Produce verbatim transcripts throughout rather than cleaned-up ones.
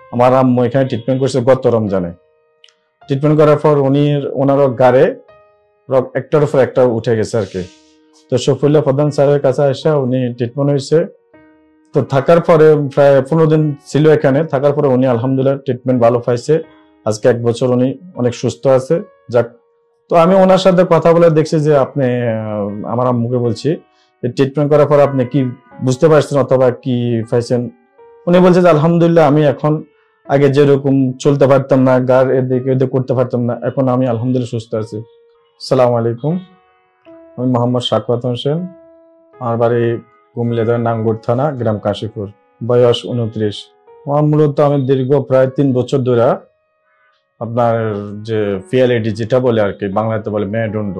আমার আম্মু এখানে ট্রিটমেন্ট করছে গত রমজানে। ট্রিটমেন্ট করার পর উনি ওনারও গাড়ে একটার উপর একটা উঠে গেছে আর কি। তো শফিউল্লাহ প্রধান স্যারের কাছে এসে উনি ট্রিটমেন্ট হয়েছে। তো থাকার পরে প্রায় পনেরো দিন ছিল এখানে, থাকার পরে উনি আলহামদুলিল্লাহ ট্রিটমেন্ট ভালো পাইছে। আজকে এক বছর উনি অনেক সুস্থ আছে। যাক, তো আমি ওনার সাথে কথা বলে দেখছি যে আপনি, আমার আম্মুকে বলছি ট্রিটমেন্ট করার পর আপনি কি বুঝতে পারছেন অথবা কি পাইছেন। উনি বলছে যে আলহামদুলিল্লাহ আমি এখন আগে যেরকম চলতে পারতাম না, গার এদিকে এদিকে করতে পারতাম না, এখন আমি আলহামদুলিল্লাহ সুস্থ আছি। আসসালামু আলাইকুম, আমি মোহাম্মদ সাখাওয়াত হোসেন। আমার বাড়ি কুমিল্লা নাঙ্গর থানা, গ্রাম কাশীপুর, বয়স উনত্রিশ। আমার মূলত আমি দীর্ঘ প্রায় তিন বছর ধরে আপনার যে পিএলআইডি যেটা বলে আর কি, বাংলাতে বলে মেরুদণ্ড,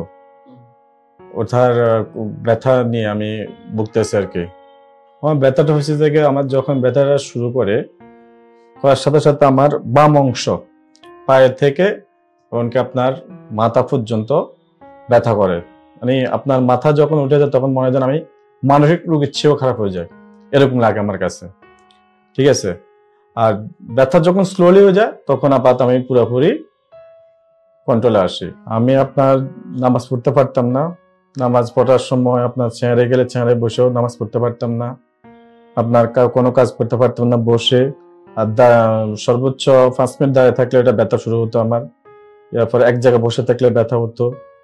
ওটার ব্যথা নিয়ে আমি ভুগতেছি আর কি। আমার ব্যথাটা হচ্ছে যে আমার যখন ব্যথাটা শুরু করে করার সাথে সাথে আমার বাম অংশ পায়ের থেকে এমনকি আপনার মাথা পর্যন্ত ব্যথা করে। মানে আপনার মাথা যখন উঠে যায় তখন মনে হয় আমি মানসিক রোগের চেয়েও খারাপ হয়ে যায়, এরকম লাগে আমার কাছে। ঠিক আছে, আর ব্যথা যখন স্লোলি হয়ে যায় তখন আপাতত আমি পুরোপুরি কন্ট্রোলে আসি। আমি আপনার নামাজ পড়তে পারতাম না, নামাজ পড়ার সময় আপনার চেয়ারে গেলে চেয়ারে বসেও নামাজ পড়তে পারতাম না, আপনার কোনো কাজ করতে পারতাম না বসে, আর সর্বোচ্চ পাঁচ মিনিট দাঁড়িয়ে থাকলে এটা ব্যথা শুরু হতো আমার। এরপর এক জায়গায় বসে থাকলে ব্যথা হতো।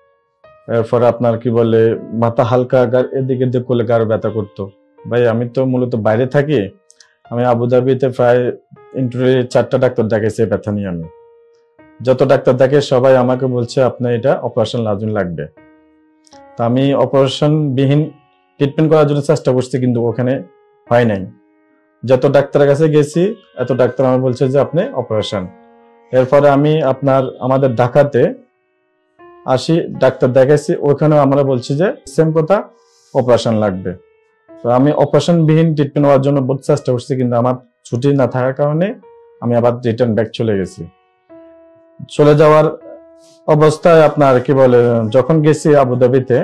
এরপর আপনার কি বলে মাথা হালকা এদিকে এদিক করলে গাঢ় ব্যথা করতো। ভাই আমি তো মূলত বাইরে থাকি, আমি আবুধাবিতে প্রায় ইন্টারভিউ চারটা ডাক্তার দেখাইছি ব্যথা নিয়ে। আমি যত ডাক্তার দেখে সবাই আমাকে বলছে আপনার এটা অপারেশন লাজুন লাগবে। তা আমি অপারেশন বিহীন ট্রিটমেন্ট করার জন্য চেষ্টা করছি, কিন্তু ওখানে হয় নাই। যত ডাক্তারের কাছে গেছি এত ডাক্তার আমার বলছে যে আপনি অপারেশন। এরপরে আমি আপনার আমাদের ঢাকাতে আসি, ডাক্তার দেখাইছি, ওইখানেও আমরা বলছি যে সেম কথা, অপারেশন লাগবে। তো আমি অপারেশন বিহীন ট্রিটমেন্ট হওয়ার জন্য বহুত চেষ্টা করছি, কিন্তু আমার ছুটি না থাকার কারণে আমি আবার রিটার্ন ব্যাক চলে গেছি। চলে যাওয়ার অবস্থায় আপনার কি বলে যখন গেছি আবুধাবিতে,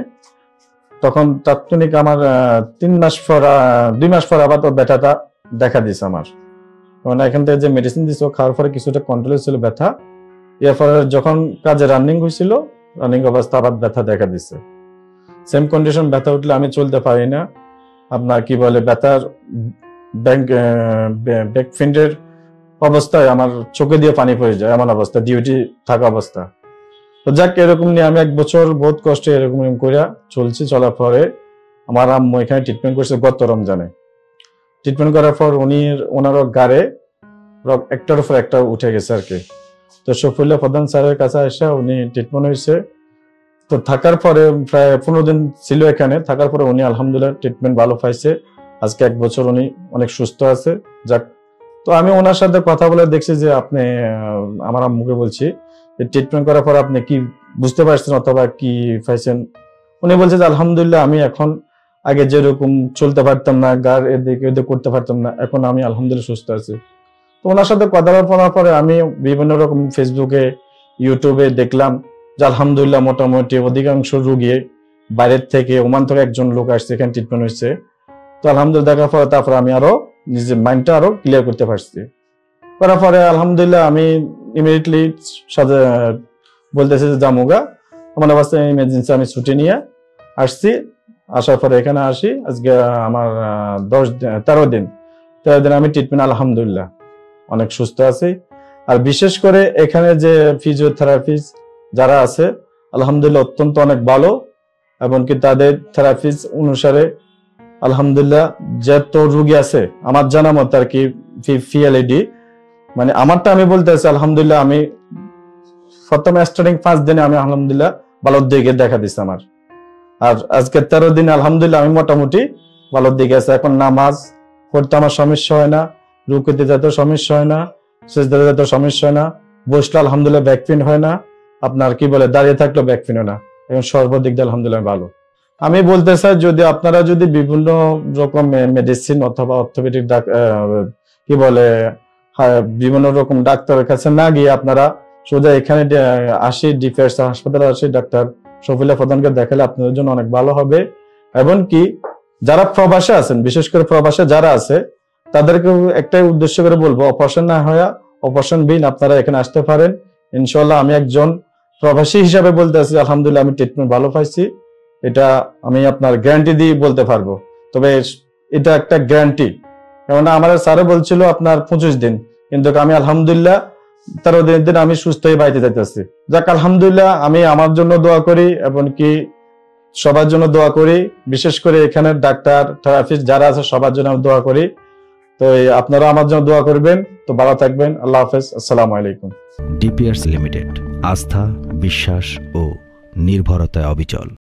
তখন তাৎক্ষণিক আমার তিন মাস পর দুই মাস পর আবার তো ব্যথাটা দেখা দিছে আমার। মানে এখান থেকে যে মেডিসিন দিছে খাওয়ার পরে কিছুটা কন্ট্রোল ছিল ব্যথা। এরপরে যখন কাজে রানিং হয়েছিল, রানিং অবস্থা আবার ব্যথা দেখা দিছে। সেম কন্ডিশন, ব্যথা উঠলে আমি চলতে পারি না। আপনার কি বলে ব্যথার ব্যাক ব্যাক ফিন্ডের অবস্থায় আমার চোখে দিয়ে পানি পড়ে যায়, এমন অবস্থা, ডিউটি থাকা অবস্থা। তো যাক, এরকম নিয়ে আমি এক বছর বহুত কষ্টে এরকম করে চলছি। চলার পরে আমার আম্মু এখানে ট্রিটমেন্ট করছে গত রমজানে। ট্রিটমেন্ট করার পর উনি ওনারও গাড়ে একটার উপর একটা উঠে গেছে আর কি। তো শফিউল্লাহ প্রধান স্যারের কাছে এসে উনি ট্রিটমেন্ট হয়েছে। তো থাকার পরে প্রায় পনেরো দিন ছিল এখানে, থাকার পরে উনি আলহামদুলিল্লাহ ট্রিটমেন্ট ভালো পাইছে। আজকে এক বছর উনি অনেক সুস্থ আছে। যাক, তো আমি ওনার সাথে কথা বলে দেখছি যে আপনি, আমার আম্মুকে বলছি ট্রিটমেন্ট করার পর আপনি কি বুঝতে পারছেন অথবা কি পাইছেন। উনি বলছে যে আলহামদুলিল্লাহ আমি এখন আগে যেরকম চলতে পারতাম না, গার এদিকে এদিকে করতে পারতাম না, এখন আমি আলহামদুলিল্লাহ সুস্থ আছি। তো ওনার সাথে কথা বলার পরে আমি বিভিন্ন রকম ফেসবুকে ইউটিউবে দেখলাম যে আলহামদুলিল্লাহ মোটামুটি অধিকাংশ রোগী বাইরের থেকে, ওমান থেকে একজন লোক আসছে এখানে ট্রিটমেন্ট হয়েছে। তো আলহামদুলিল্লাহ দেখার পরে তারপরে আমি আরো নিজের মাইন্ডটা আরো ক্লিয়ার করতে পারছি। করার পরে আলহামদুলিল্লাহ আমি ইমিডিয়েটলি সাথে বলতেছি যে জামুগা আমার অবস্থায় ইমার্জেন্সি আমি ছুটি নিয়ে আসছি। আসার পরে এখানে আসি আজকে আমার দশ তেরো দিন তেরো দিন আমি ট্রিটমেন্ট আলহামদুলিল্লাহ অনেক সুস্থ আছি। আর বিশেষ করে এখানে যে ফিজিওথেরাপিস্ট যারা আছে আলহামদুলিল্লাহ অত্যন্ত অনেক ভালো, এমনকি তাদের থেরাপিস অনুসারে আলহামদুলিল্লাহ যত রোগী আছে আমার জানা মতো আর কি পিএলআইডি, মানে আমারটা আমি বলতে আছি আলহামদুলিল্লাহ আমি প্রথমে স্টার্টিং পাঁচ দিনে আমি আলহামদুলিল্লাহ ভালোর দিকে দেখা দিচ্ছে আমার। আর আজকে তেরো দিনে আলহামদুলিল্লাহ আমি মোটামুটি ভালোর দিকে আছে। এখন নামাজ পড়তে আমার সমস্যা হয় না, রুকুতে যেতে সমস্যা হয় না, সিজদাতে যেতে সমস্যা হয় না, বসলে আলহামদুলিল্লাহ ব্যাক পেইন হয় না, আপনার কি বলে দাঁড়িয়ে থাকলেও ব্যাক পেইন হয় না, এবং সর্বদিক দিয়ে আলহামদুলিল্লাহ ভালো। আমি বলতে চাই যদি আপনারা যদি বিভিন্ন রকম মেডিসিন অথবা অর্থোপেডিক কি বলে বিভিন্ন রকম ডাক্তারের কাছে না গিয়ে আপনারা সোজা এখানে আসি, ডিফেন্স হাসপাতালে আসি, ডাক্তার শফিউল্লাহ প্রধানকে দেখালে আপনাদের জন্য অনেক ভালো হবে। এবং কি যারা প্রবাসে আছেন, বিশেষ করে প্রবাসে যারা আছে তাদেরকেও একটাই উদ্দেশ্য করে বলবো, অপারেশন না হয় অপারেশন বিন আপনারা এখানে আসতে পারেন। ইনশাল্লাহ আমি একজন প্রবাসী হিসাবে বলতে আছি, আলহামদুলিল্লাহ আমি ট্রিটমেন্ট ভালো পাইছি, এটা আমি আপনার গ্যারান্টি দিয়ে বলতে পারবো। তবে এটা একটা গ্যারান্টি, কেননা আমার স্যারও বলছিল আপনার পঁচিশ দিন, কিন্তু আমি আলহামদুলিল্লাহ তেরো দিনের দিন আমি সুস্থ হয়ে বাড়িতে যাইতেছি। যাক আলহামদুলিল্লাহ, আমি আমার জন্য দোয়া করি এবং কি সবার জন্য দোয়া করি, বিশেষ করে এখানে ডাক্তার থেরাপিস্ট যারা আছে সবার জন্য আমি দোয়া করি। তো আপনারা আমার জন্য দোয়া করবেন। তো ভালো থাকবেন, আল্লাহ হাফেজ, আসসালামু আলাইকুম। ডিপিআরস লিমিটেড, আস্থা, বিশ্বাস ও নির্ভরতায় অবিচল।